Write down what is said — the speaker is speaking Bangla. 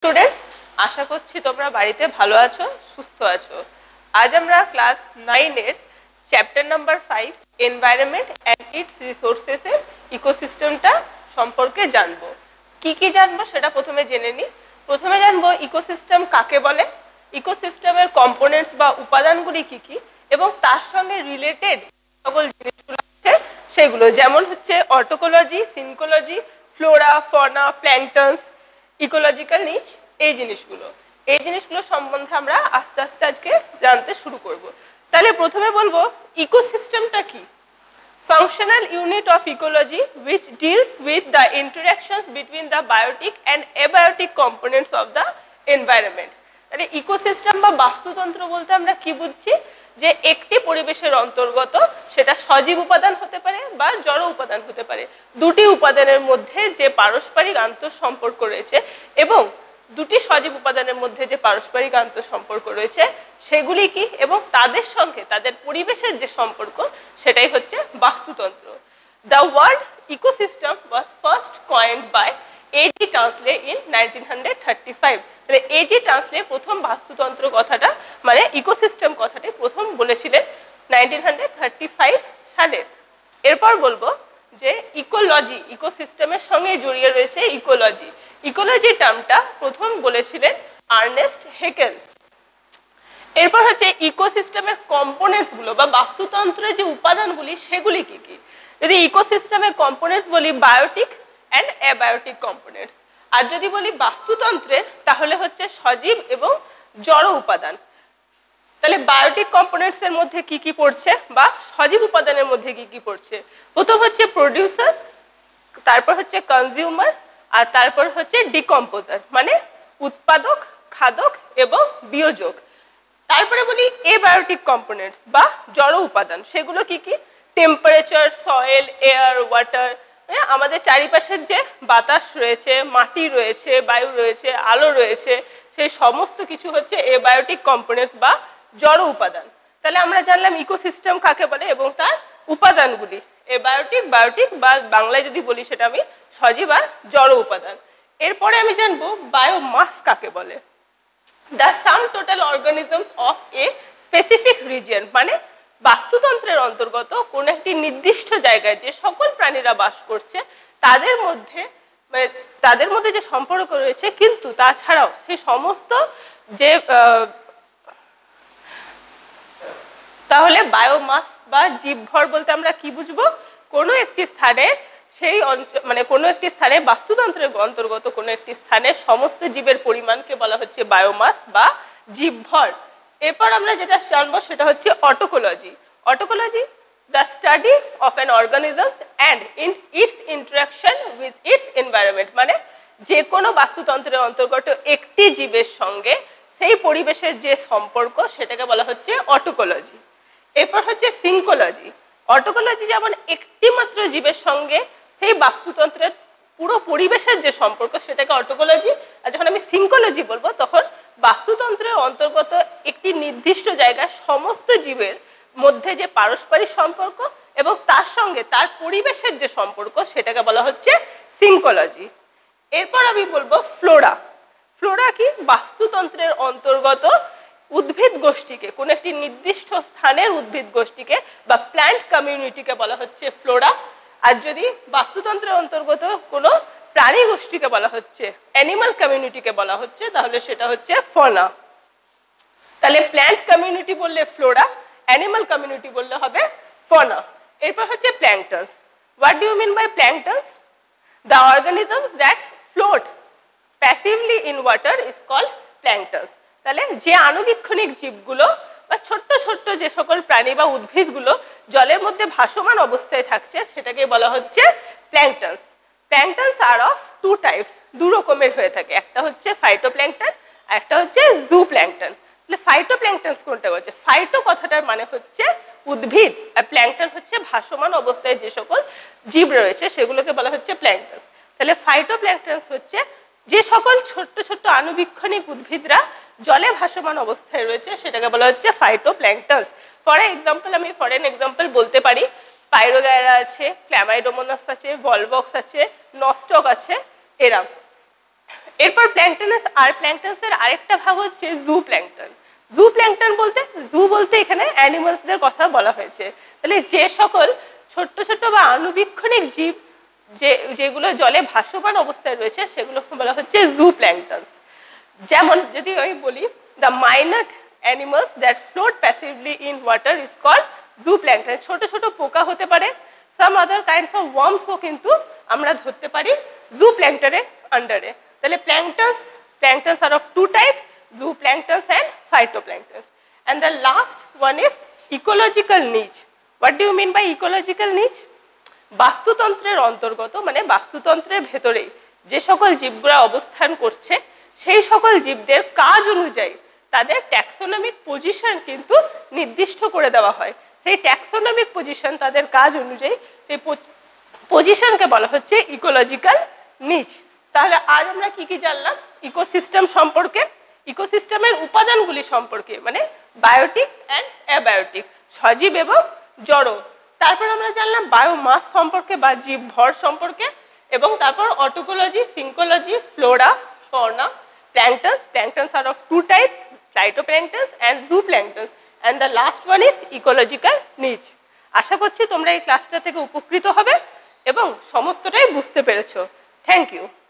স্টুডেন্টস, আশা করছি তোমরা বাড়িতে ভালো আছো, সুস্থ আছো। আজ আমরা ক্লাস 9 এর chapter number 5 environment and its resources এর ইকোসিস্টেমটা সম্পর্কে জানবো। কি কি জানবো সেটা প্রথমে জেনে নিই। প্রথমে জানবো ইকোসিস্টেম কাকে বলে, ইকোসিস্টেমের কম্পোনেন্টস বা উপাদানগুলি কি কি এবং তার সঙ্গে রিলেটেড সকল জিনিসগুলো আছে সেগুলো, যেমন হচ্ছে অটোকোলজি, সিনকোলজি, ফ্লোরা, ফনা, প্ল্যাঙ্কটনস, ইকোলজিক্যাল নিচ। এই জিনিসগুলো সম্বন্ধে আমরা আস্তে আস্তে আজকে জানতে শুরু করব। তাহলে প্রথমে বলবো ইকোসিস্টেমটা কি। Functional unit of ecology which deals with the interactions between the biotic and abiotic components of the environment. তাহলে ইকোসিস্টেম বা বাস্তুতন্ত্র বলতে আমরা কি বুঝছি, যে একটি পরিবেশের অন্তর্গত সেটা সজীব উপাদান হতে পারে বা জড় উপাদান হতে পারে, দুটি উপাদানের মধ্যে যে পারস্পরিক আন্তঃসম্পর্ক রয়েছে এবং দুটি সজীব উপাদানের মধ্যে যে পারস্পরিক আন্তঃসম্পর্ক রয়েছে সেগুলি কি এবং তাদের সঙ্গে তাদের পরিবেশের যে সম্পর্ক সেটাই হচ্ছে বাস্তুতন্ত্র। The word ecosystem was first coined by A.G. Tansley in 1935. তাহলে A.G. Tansley প্রথম বাস্তুতন্ত্র কথাটা মানে ইকোসিস্টেম কথাটি প্রথম বলেছিলেন 1935 সালে। এরপর বলবো যে ইকোলজি, ইকোসিস্টেমের সঙ্গে জড়িয়ে রয়েছে ইকোলজি। ইকোলজি টার্মটা প্রথম বলেছিলেন আর্নেস্ট হেকেল। এরপর হচ্ছে ইকোসিস্টেমের কম্পোনেন্টস গুলো বা বাস্তুতন্ত্রের যে উপাদানগুলি সেগুলি কি কি। যদি ইকোসিস্টেমের কম্পোনেন্টস বলি বায়োটিক অ্যান্ড অ্যাবায়োটিক কম্পোনেন্টস, আর যদি বলি বাস্তুতন্ত্রের তাহলে হচ্ছে সজীব এবং জড় উপাদান। তাহলে বায়োটিক কম্পোনেন্টস এর মধ্যে কি কি পড়ছে বা সজীব উপাদানের মধ্যে কি কি পড়ছে, প্রথম হচ্ছে প্রোডিউসার, তারপর হচ্ছে কনজিউমার, আর তারপর হচ্ছে ডিকম্পোজার মানে উৎপাদক, খাদক এবং বিয়োজক। তারপরে বলি এবায়োটিক কম্পোনেন্টস বা জড় উপাদান, সেগুলো কি কি, টেম্পারেচার, সয়েল, এয়ার, ওয়াটার, আমাদের চারিপাশের যে বাতাস রয়েছে, মাটি রয়েছে, বায়ু রয়েছে, আলো রয়েছে, সেই সমস্ত কিছু হচ্ছে এবায়োটিক কম্পোনেন্টস বা জড় উপাদান। তাহলে আমরা জানলাম ইকোসিস্টেম কাকে বলে এবং তার উপাদানগুলি, এবায়োটিক, বায়োটিক বা বাংলায় যদি বলি সেটা আমি সজীব আর জড় উপাদান। এরপরে আমি জানবো বায়োমাস কাকে বলে। The sum total organisms of a specific region মানে বাস্তুতন্ত্রের অন্তর্গত কোন একটি নির্দিষ্ট জায়গায় যে সকল প্রাণীরা বাস করছে তাদের মধ্যে যে সম্পর্ক রয়েছে, কিন্তু তাছাড়াও সেই সমস্ত যে তাহলে বায়োমাস বা জীবভর বলতে আমরা কি বুঝবো, কোনো একটি স্থানে সেই কোনো একটি স্থানে বাস্তুতন্ত্রের অন্তর্গত কোনো একটি স্থানে সমস্ত জীবের পরিমাণকে বলা হচ্ছে বায়োমাস বা জীবভর। এরপর আমরা যেটা জানবো সেটা হচ্ছে অটোকোলজি। অটোকোলজি the study of an organism and in its interaction with its environment মানে যে কোনো বাস্তুতন্ত্রের অন্তর্গত একটি জীবের সঙ্গে সেই পরিবেশের যে সম্পর্ক সেটাকে বলা হচ্ছে অটোকোলজি। এরপর হচ্ছে সিনকোলজি। অটোকোলজি যেমন একটি মাত্র জীবের সঙ্গে সেই বাস্তুতন্ত্রের পুরো পরিবেশের যে সম্পর্ক সেটাকে অটোকোলজি, আর যখন আমি সিনকোলজি বলবো তখন বাস্তুতন্ত্রের অন্তর্গত একটি নির্দিষ্ট জায়গায় সমস্ত জীবের মধ্যে যে পারস্পরিক সম্পর্ক এবং তার সঙ্গে তার পরিবেশের যে সম্পর্ক সেটাকে বলা হচ্ছে সিনকোলজি। এরপর আমি বলবো ফ্লোরা। ফ্লোরা কি, বাস্তুতন্ত্রের অন্তর্গত উদ্ভিদ গোষ্ঠীকে, কোন একটি নির্দিষ্ট স্থানের উদ্ভিদ গোষ্ঠীকে বা প্ল্যান্ট কমিউনিটিকে বলা হচ্ছে ফ্লোরা। আর যদি বাস্তুতন্ত্রের অন্তর্গত কোনো প্রাণী গোষ্ঠীকে বলা হচ্ছে, অ্যানিমাল কমিউনিটিকে বলা হচ্ছে, তাহলে সেটা হচ্ছে ফনা। তাহলে প্ল্যান্ট কমিউনিটি বললে ফ্লোরা, অ্যানিমাল কমিউনিটি বললে হবে ফনা। এরপর হচ্ছে planktons. What do you mean by planktons? The organisms that float passively in water is called planktons. তাহলে যে আণুবীক্ষণিক জীবগুলো বা ছোট্ট ছোট্ট যে সকল প্রাণী বা উদ্ভিদগুলো জলের মধ্যে ভাসমান অবস্থায় থাকছে সেটাকে বলা হচ্ছে planktons. Planktons are of two types, দু রকমের হয়ে থাকে, একটা হচ্ছে ফাইটোপ্ল্যাঙ্কটন আর একটা হচ্ছে জুপ্ল্যাঙ্কটন। তাহলে ফাইটোপ্ল্যাঙ্কটনস কোনটা বলছে, ফাইটো কথাটার মানে হচ্ছে উদ্ভিদ আর প্ল্যাঙ্কটন হচ্ছে ভাসমান অবস্থায় যে সকল জীব রয়েছে সেগুলোকে বলা হচ্ছে প্ল্যাঙ্কটনস। তাহলে ফাইটোপ্ল্যাঙ্কটনস হচ্ছে যে সকল ছোট্ট ছোট্ট আণুবীক্ষণিক উদ্ভিদরা জলে ভাসমান অবস্থায় রয়েছে সেটাকে বলা হচ্ছে ফাইটোপ্ল্যাঙ্কটনস। ফর এক্সাম্পল বলতে পারি স্পাইরোগায়রা আছে, ক্ল্যামাইডোমোনাস আছে, ভলভক্স আছে, নস্টক আছে, এরা। এরপর প্ল্যাঙ্কটনস আর প্ল্যাঙ্কটনসের আরেকটা ভাগ হচ্ছে জু প্ল্যাঙ্কটন। জু প্ল্যাঙ্কটন বলতে, জু বলতে এখানে অ্যানিমালসদের কথা বলা হয়েছে। তাহলে যে সকল ছোট্ট ছোট্ট বা আণুবীক্ষণিক জীব যেগুলো জলে ভাসমান অবস্থায় রয়েছে সেগুলোকে বলা হচ্ছে জু প্ল্যাঙ্কটনস। যেমন যদি আমি বলি, the minute animals that float passively in water is called zooplankton. ছোট ছোট পোকা হতে পারে, সাম আদার কাইন্ডস অফ ওয়ার্মসও কিন্তু আমরা ধরতে পারি জু প্ল্যাঙ্কটনের আন্ডারে। তাহলে planktons are of two types, zooplanktons and phytoplanktons. And the last one is ecological niche. What do you mean by ecological niche? বাস্তুতন্ত্রের অন্তর্গত, মানে বাস্তুতন্ত্রের ভেতরেই যে সকল জীবগুলো অবস্থান করছে সেই সকল জীবদের কাজ অনুযায়ী তাদের ট্যাক্সোনমিক পজিশন কিন্তু নির্দিষ্ট করে দেওয়া হয়। সেই ট্যাক্সোনমিক পজিশন, তাদের কাজ অনুযায়ী সেই পজিশনকে বলা হচ্ছে ইকোলজিক্যাল নিচ। তাহলে আজ আমরা কি কি জানলাম ইকোসিস্টেম সম্পর্কে, ইকোসিস্টেমের উপাদানগুলি সম্পর্কে, মানে বায়োটিক অ্যান্ড অ্যাবায়োটিক, সজীব এবং জড়। তারপর আমরা জানলাম বায়োমাস সম্পর্কে বা জীব ভর সম্পর্কে, এবং তারপর autecology, synecology, flora, fauna, planktons are of two types, phytoplanktons and zooplanktons, and the last one is ecological niche. আশা করছি তোমরা এই ক্লাসটা থেকে উপকৃত হবে এবং সমস্তটাই বুঝতে পেরেছো। Thank you.